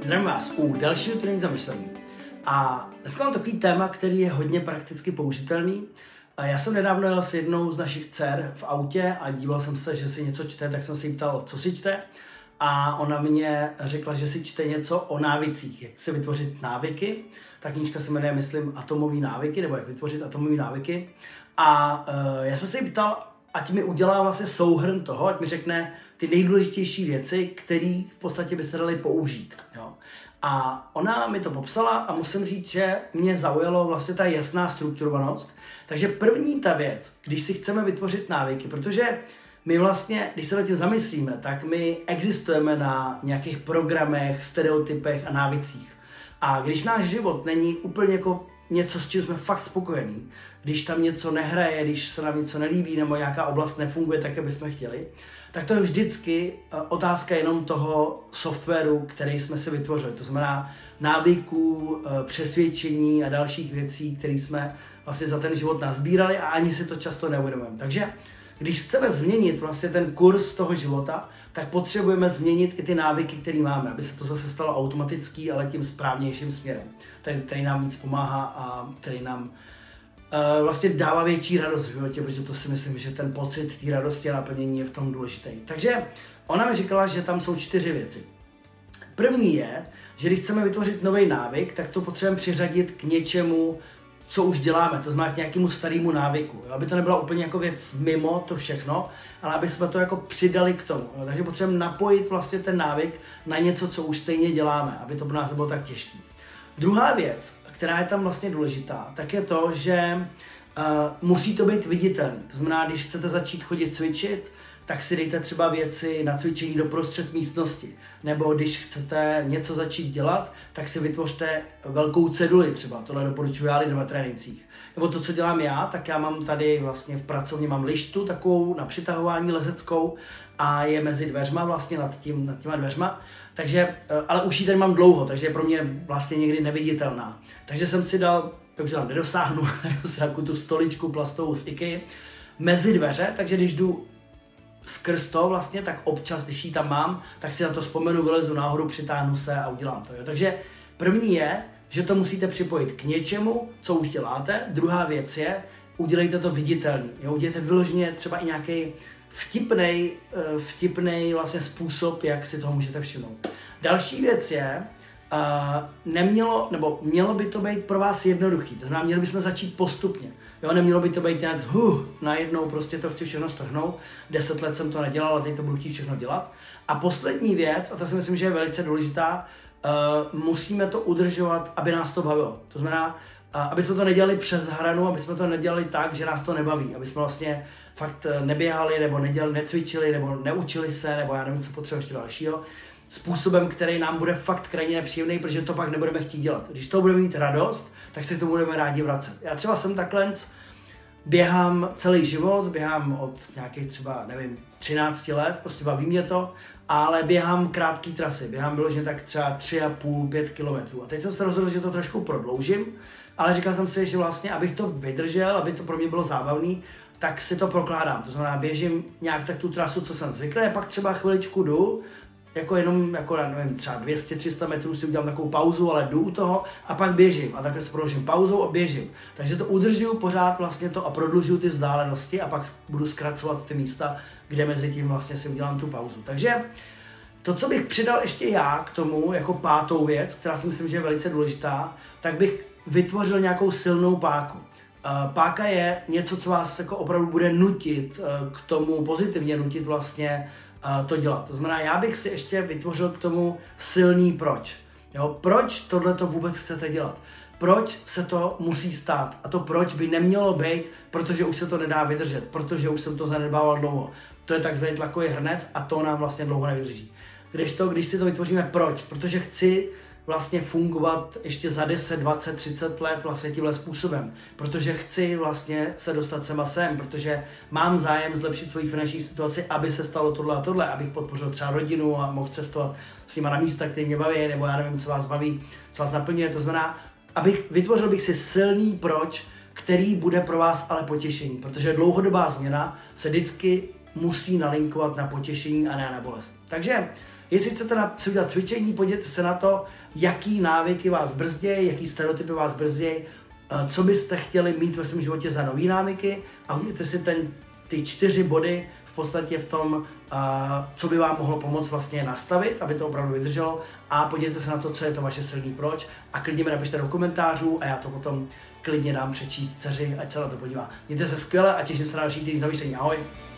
Zdravím vás u dalšího týdenního zamyšlení. A dneska mám takový téma, který je hodně prakticky použitelný. A já jsem nedávno jel s jednou z našich dcer v autě a díval jsem se, že si něco čte, tak jsem se jí ptal, co si čte. A ona mě řekla, že si čte něco o návicích, jak si vytvořit návyky. Ta knížka se jmenuje, myslím, Atomové návyky, nebo jak vytvořit atomové návyky. A já jsem se jí ptal, ať mi udělá vlastně souhrn toho, ať mi řekne ty nejdůležitější věci, které v podstatě byste dali použít. Jo. A ona mi to popsala a musím říct, že mě zaujalo vlastně ta jasná strukturovanost. Takže první ta věc, když si chceme vytvořit návyky, protože my vlastně, když se nad tím zamyslíme, tak my existujeme na nějakých programech, stereotypech a návicích. A když náš život není úplně jako něco, s čím jsme fakt spokojení, když tam něco nehraje, když se nám něco nelíbí nebo nějaká oblast nefunguje tak, jak bychom chtěli, tak to je vždycky otázka jenom toho softwaru, který jsme si vytvořili. To znamená návyků, přesvědčení a dalších věcí, které jsme vlastně za ten život nazbírali a ani si to často neuvědomujeme. Takže když chceme změnit vlastně ten kurz toho života, tak potřebujeme změnit i ty návyky, které máme, aby se to zase stalo automatický, ale tím správnějším směrem, který nám víc pomáhá a který nám vlastně dává větší radost v životě, protože to si myslím, že ten pocit té radosti a naplnění je v tom důležitý. Takže ona mi říkala, že tam jsou 4 věci. První je, že když chceme vytvořit nový návyk, tak to potřebujeme přiřadit k něčemu, co už děláme, to znamená k nějakému starému návyku. Jo? Aby to nebyla úplně jako věc mimo to všechno, ale aby jsme to jako přidali k tomu. Jo? Takže potřebujeme napojit vlastně ten návyk na něco, co už stejně děláme, aby to pro nás nebylo tak těžké. Druhá věc, která je tam vlastně důležitá, tak je to, že musí to být viditelný. To znamená, když chcete začít chodit cvičit, tak si dejte třeba věci na cvičení do prostřed místnosti. Nebo když chcete něco začít dělat, tak si vytvořte velkou ceduli třeba. Tohle doporučuji já lidem na trénincích. Nebo to, co dělám já, tak já mám tady vlastně v pracovně mám lištu takovou na přitahování lezeckou a je mezi dveřma vlastně nad těma dveřma. Takže, ale už ji tady mám dlouho, takže je pro mě vlastně někdy neviditelná. Takže jsem si dal, takže tam nedosáhnu, takovou tu stoličku plastovou z IKEA mezi dveře, takže když jdu skrz to vlastně, tak občas, když ji tam mám, tak si na to vzpomenu, vylezu nahoru, přitáhnu se a udělám to. Jo. Takže první je, že to musíte připojit k něčemu, co už děláte. Druhá věc je, udělejte to viditelný. Jo. Udělejte vyloženě třeba i nějaký vtipnej vlastně způsob, jak si toho můžete všimnout. Další věc je, mělo by to být pro vás jednoduchý. To znamená, měli bychom začít postupně. Jo, nemělo by to být nějak najednou prostě to chci všechno strhnout. 10 let jsem to nedělal a teď to budu chtít všechno dělat. A poslední věc, a to si myslím, že je velice důležitá, musíme to udržovat, aby nás to bavilo. To znamená, aby jsme to nedělali přes hranu, aby jsme to nedělali tak, že nás to nebaví. Aby jsme vlastně fakt neběhali, nebo necvičili, nebo neučili se, nebo já nevím, co potřebuje ještě dalšího. Způsobem, který nám bude fakt krajně nepříjemný, protože to pak nebudeme chtít dělat. Když to budeme mít radost, tak se k tomu budeme rádi vracet. Já třeba jsem takhle, běhám celý život, běhám od nějakých třeba, nevím, 13 let, prostě baví mě to, ale běhám krátké trasy, běhám vyloženě tak třeba 3,5–5 kilometrů. A teď jsem se rozhodl, že to trošku prodloužím, ale říkal jsem si, že vlastně, abych to vydržel, aby to pro mě bylo zábavný, tak si to prokládám. To znamená, běžím nějak tak tu trasu, co jsem zvyklý, a pak třeba chviličku jdu, nevím, třeba 200–300 metrů si udělám takovou pauzu, ale jdu u toho a pak běžím. A takhle se prodloužím pauzou a běžím. Takže to udržuju pořád vlastně to a prodlužuju ty vzdálenosti a pak budu zkracovat ty místa, kde mezi tím vlastně si udělám tu pauzu. Takže to, co bych přidal ještě já k tomu, jako 5. věc, která si myslím, že je velice důležitá, tak bych vytvořil nějakou silnou páku. Páka je něco, co vás jako opravdu bude nutit k tomu, pozitivně nutit vlastně to dělat. To znamená, já bych si ještě vytvořil k tomu silný proč. Jo? Proč tohleto vůbec chcete dělat? Proč se to musí stát? A to proč by nemělo být, protože už se to nedá vydržet, protože už jsem to zanedbával dlouho. To je takzvaný tlakový hrnec a to nám vlastně dlouho nevydrží. Když si to vytvoříme proč? Protože chci vlastně fungovat ještě za 10, 20, 30 let vlastně tímhle způsobem. Protože chci vlastně se dostat sem a sem, protože mám zájem zlepšit svoji finanční situaci, aby se stalo tohle a tohle, abych podpořil třeba rodinu a mohl cestovat s nima na místa, které mě baví, nebo já nevím, co vás baví, co vás naplňuje. To znamená, vytvořil bych si silný proč, který bude pro vás ale potěšení, protože dlouhodobá změna se vždycky musí nalinkovat na potěšení a ne na bolest. Takže jestli chcete si udělat cvičení, podívejte se na to, jaký návyky vás brzdějí, jaký stereotypy vás brzdějí, co byste chtěli mít ve svém životě za nový návyky a udělejte si ty 4 body v podstatě v tom, co by vám mohlo pomoct vlastně nastavit, aby to opravdu vydrželo a podívejte se na to, co je to vaše silný proč a klidně mi napište do komentářů a já to potom klidně dám přečíst dceři, ať se na to podívá. Mějte se skvěle a těším se na další týden zamýšlení. Ahoj!